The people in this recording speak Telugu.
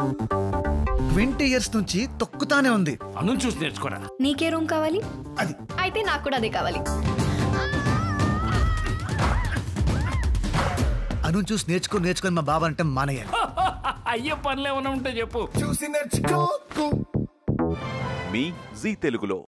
20 years నుంచి తొక్కుతానే ఉంది. అను చూసి నేర్చుకోరా. నీకే రూమ్ కావాలి? అది అయితే నాకు కూడా అదే కావాలి. అను చూసి నేర్చుకొని మా బాబా అంటే మానేయాలి. అయ్యే పనులు ఏమైనా ఉంటే చెప్పు. చూసి నేర్చుకో. మీ జీ తెలుగులో